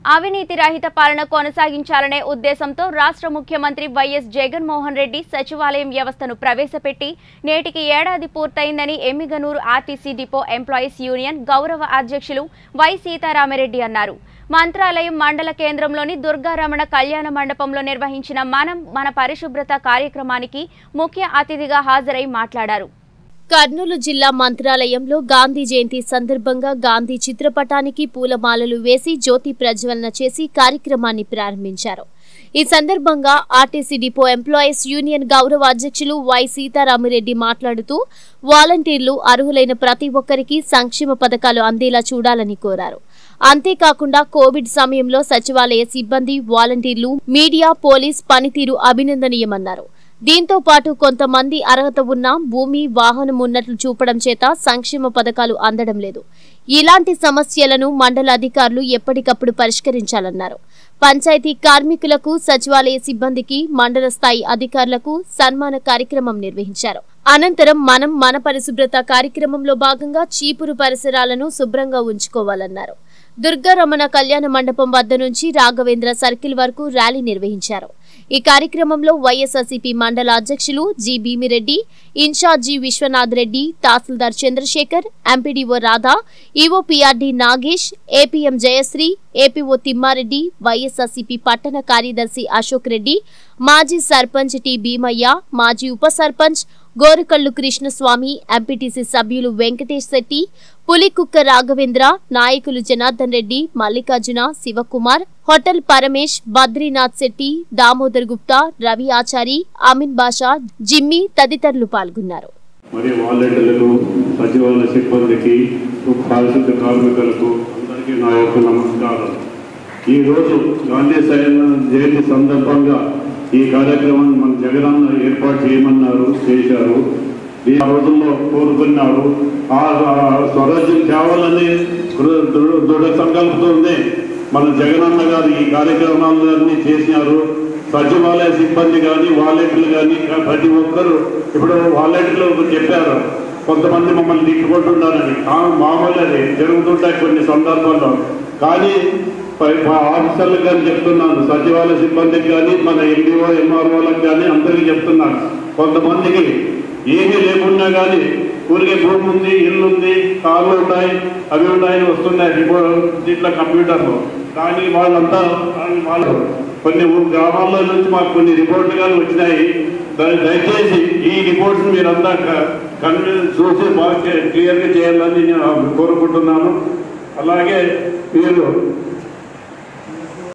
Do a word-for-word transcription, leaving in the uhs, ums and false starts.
అవినీతి రహిత పాలన కొనసాగించాలనే ఉద్దేశంతో రాష్ట్ర ముఖ్యమంత్రి వైఎస్ జగన్మోహన్ రెడ్డి సచివాలయం వ్యవస్థను ప్రవేశపెట్టి నేటికి ఏడాది పూర్తయిందని Yemmiganur RTC depot employees union గౌరవ అధ్యక్షులు వై సీతారామరెడ్డి అన్నారు. మంత్రాలయం మండల కేంద్రంలోని దుర్గారమణ కళ్యాణ మండపంలో నిర్వహించిన మనం మన పరిశుభ్రత కార్యక్రమానికి ముఖ్య అతిథిగా హాజరై మాట్లాడారు. కర్నూలు జిల్లా మంత్రాలయంలో గాంధీ జయంతి సందర్భంగా గాంధీ చిత్రపటానికి పూలమాలలు వేసి జ్యోతి ప్రజ్వలన చేసి కార్యక్రమాన్ని ప్రారంభించారు. ఈ సందర్భంగా ఆర్టీసీ డిపో ఎంప్లాయీస్ యూనియన్ గౌరవ అధ్యక్షులు వై సీతారామరెడ్డి మాట్లాడుతూ వాలంటీర్లు అర్హులైన ప్రతి ఒక్కరికి సంక్షేమ పథకాలు అందేలా చూడాలని కోరారు. అంతేకాకుండా కోవిడ్ సమయంలో సచివాలయ సిబ్బంది, వాలంటీర్లు, మీడియా, పోలీస్ పనితీరు అభినందనీయమన్నారు. దీంతో పాటు కొంతమంది అర్హత ఉన్న భూమి, వాహనం ఉన్నట్లు చూపడం చేత సంక్షేమ పథకాలు అందడం లేదు. ఇలాంటి సమస్యలను మండల అధికారులు ఎప్పటికప్పుడు పరిష్కరించాలన్నారు. పంచాయతీ కార్మికులకు, సచివాలయ సిబ్బందికి, మండల స్థాయి అధికారులకు సన్మాన కార్యక్రమం నిర్వహించారు. అనంతరం మనం మన పరిశుభ్రత కార్యక్రమంలో భాగంగా చీపురు పరిసరాలను శుభ్రంగా ఉంచుకోవాలన్నారు. దుర్గారమణ కళ్యాణ మండపం వద్ద నుంచి రాఘవేంద్ర సర్కిల్ వరకు ర్యాలీ నిర్వహించారు. ఈ కార్యక్రమంలో వైఎస్ఆర్సీపీ మండల అధ్యక్షులు జి భీమిరెడ్డి, ఇన్ఛార్జి విశ్వనాథ్ రెడ్డి, తహసీల్దార్ Chandrasekhar, MPDO Radha, EO PRD Nagesh, APM Jayashree, APO Thimmareddy, YSRCP పట్టణ కార్యదర్శి అశోక్ రెడ్డి, మాజీ సర్పంచ్ టి భీమయ్య, మాజీ ఉప సర్పంచ్ గోరుకల్లు కృష్ణస్వామి, ఎంపీటీసీ సభ్యులు వెంకటేష్ శెట్టి, పులికుక్క రాఘవేంద్ర, నాయకులు జనార్దన్ రెడ్డి, మల్లికార్జున, శివకుమార్, హోటల్ పరమేష్, బద్రీనాథ్ శెట్టి, దామోదర్ గుప్తా, రవి ఆచారి, అమిన్ బాషా, జిమ్మి తదితరులు పాల్గొన్నారు. ఈ రోజు గాంధీ జయంతి సందర్భంగా ఈ కార్యక్రమాన్ని మన జగనన్న ఏర్పాటు చేయమన్నారు, చేశారు. ఈ రోజుల్లో కోరుకున్నారు. ఆ స్వరాజ్యం కావాలని దృఢ సంకల్పంతోనే మన జగనన్న గారు ఈ కార్యక్రమాలన్నీ చేసినారు. సచివాలయ సిబ్బంది కానీ, వాలంటీర్లు కానీ ప్రతి ఒక్కరు ఇప్పుడు వాలంటీర్లు చెప్పారు. కొంతమంది మమ్మల్ని తిట్టుకుంటున్నారని మామూలు అది జరుగుతుంటాయి కొన్ని సందర్భాల్లో. కానీ ఆఫీసర్లకు కానీ చెప్తున్నాను, సచివాలయ సిబ్బందికి కానీ, మన ఎండిఓ ఎంఆర్ఓలకు కానీ అందరికీ చెప్తున్నాను. కొంతమందికి ఏమీ లేకున్నా కానీ ఊరికే భూమి ఉంది, ఇల్లు ఉంది, కార్లు ఉన్నాయి, అవి ఉన్నాయి, వస్తున్నాయి దీంట్లో కంప్యూటర్లో. కానీ వాళ్ళంతా వాళ్ళు కొన్ని గ్రామాల్లో నుంచి మాకు కొన్ని రిపోర్ట్లు కానీ వచ్చినాయి. దయచేసి ఈ రిపోర్ట్స్ మీరంతా కన్వీన్ చూసి బాగా క్లియర్గా చేయాలని నేను కోరుకుంటున్నాను. అలాగే మీరు